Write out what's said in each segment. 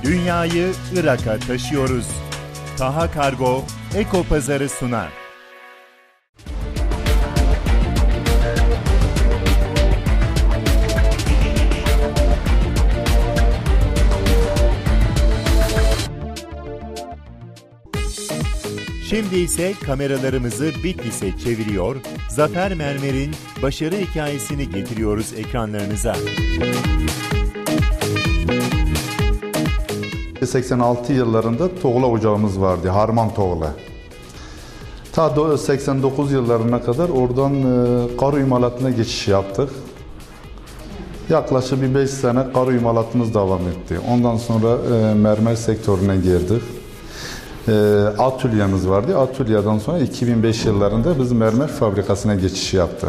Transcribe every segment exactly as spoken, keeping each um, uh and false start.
Dünyayı Irak'a taşıyoruz. Taha Kargo Eko Pazarı sunar. Şimdi ise kameralarımızı Bitlis'e çeviriyor, Zafer Mermer'in başarı hikayesini getiriyoruz ekranlarınıza. seksen altı yıllarında toğla ocağımız vardı, harman toğla. Ta seksen dokuz yıllarına kadar oradan karo imalatına geçiş yaptık. Yaklaşık bir beş sene karo imalatımız devam etti. Ondan sonra mermer sektörüne girdik. Atölyemiz vardı. Atölyeden sonra iki bin beş yıllarında biz mermer fabrikasına geçiş yaptık.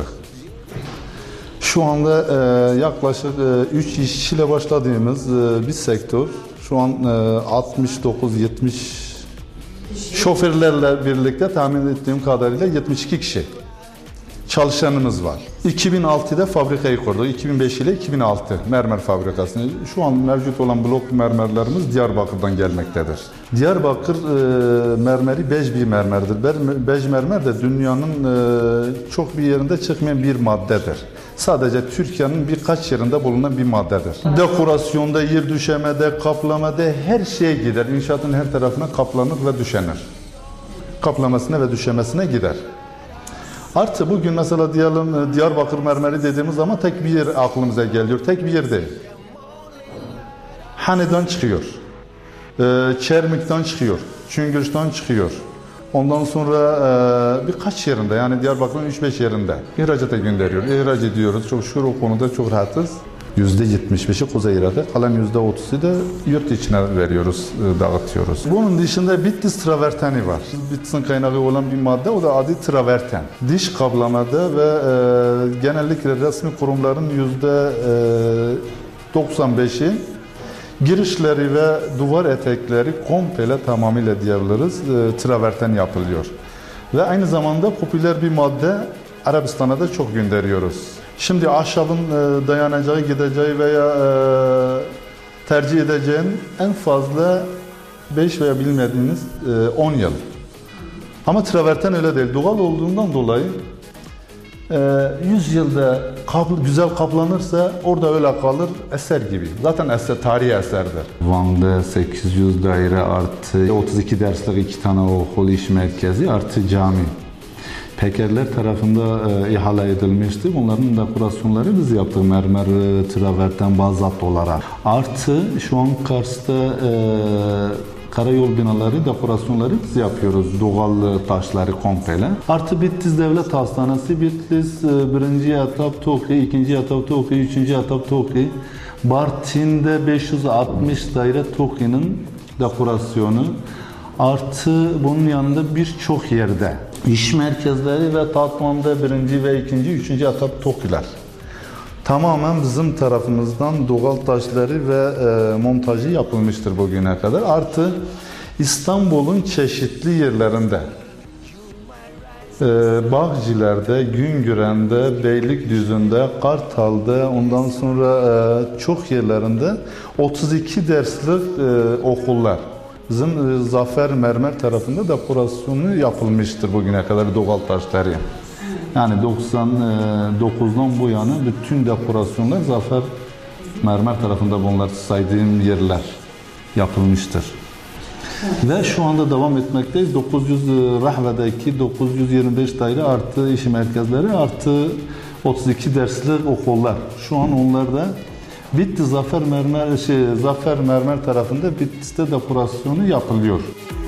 Şu anda yaklaşık üç işçiyle başladığımız bir sektör. Şu an altmış dokuz yetmiş şoförlerle birlikte tahmin ettiğim kadarıyla yetmiş iki kişi çalışanımız var. iki bin altıda fabrikayı kurduk. iki bin beş ile iki bin altı mermer fabrikasını. Şu an mevcut olan blok mermerlerimiz Diyarbakır'dan gelmektedir. Diyarbakır e, mermeri bej bir mermerdir. Bej mermer de dünyanın e, çok bir yerinde çıkmayan bir maddedir. Sadece Türkiye'nin birkaç yerinde bulunan bir maddedir. Dekorasyonda, yer düşemede, kaplamada her şeye gider. İnşaatın her tarafına kaplanır ve düşenir. Kaplamasına ve düşemesine gider. Artı bugün mesela diyelim Diyarbakır mermeri dediğimiz zaman tek bir yer aklımıza geliyor. Tek bir yer değil. Hane'den çıkıyor. Çermik'ten çıkıyor. Çüngüş'ten çıkıyor. Ondan sonra e, birkaç yerinde, yani Diyarbakır'ın üç beş yerinde ihracata gönderiyor. İhraç ediyoruz. Çok şükür o konuda çok rahatız. yüzde yetmiş beşi Kuzey Irak'a, kalan yüzde otuzu da yurt içine veriyoruz, e, dağıtıyoruz. Bunun dışında Bitlis traverteni var. Bitlis'in kaynağı olan bir madde, o da adı traverten. Diş kaplamada ve e, genellikle resmi kurumların yüzde doksan beşi girişleri ve duvar etekleri komple tamamıyla diyebiliriz e, traverten yapılıyor. Ve aynı zamanda popüler bir madde Arabistan'a da çok gönderiyoruz. Şimdi ahşabın e, dayanacağı, gideceği veya e, tercih edeceğin en fazla beş veya bilmediğiniz e, on yıl. Ama traverten öyle değil. Doğal olduğundan dolayı yüz yılda kapl güzel kaplanırsa orada öyle kalır, eser gibi. Zaten eser, tarihi eserdir. Van'da sekiz yüz daire artı otuz iki derslik iki tane okul, iş merkezi artı cami. Pekerler tarafında e, ihale edilmişti. Bunların dekorasyonları biz yaptık. Mermer, traverten, bazalt olarak. Artı şu an Kars'ta e, karayol binaları, dekorasyonları biz yapıyoruz. Doğal taşları komple. Artı Bitlis Devlet Hastanesi, Bitlis birinci etap TOKİ, ikinci etap TOKİ, üçüncü etap TOKİ. Bartın'da beş yüz altmış daire TOKİ'nin dekorasyonu. Artı bunun yanında birçok yerde iş merkezleri ve Tatvan'da birinci ve ikinci, üçüncü etap TOKİ'ler. Tamamen bizim tarafımızdan doğal taşları ve e, montajı yapılmıştır bugüne kadar. Artı İstanbul'un çeşitli yerlerinde, e, Bağcılar'da, Güngören'de, Beylikdüzü'nde, Kartal'da, ondan sonra e, çok yerlerinde otuz iki derslik e, okullar. Bizim e, Zafer Mermer tarafında dekorasyonu yapılmıştır bugüne kadar doğal taşları. Yani doksan dokuzdan bu yana bütün dekorasyonlar Zafer Mermer tarafında bunlar saydığım yerler yapılmıştır. Ve şu anda devam etmekteyiz. dokuz yüz Rahve'deki dokuz yüz yirmi beş daire artı iş merkezleri artı otuz iki derslik okullar. Şu an onlarda Bitlis Zafer Mermer şey Zafer Mermer tarafında Bitlis'te dekorasyonu yapılıyor.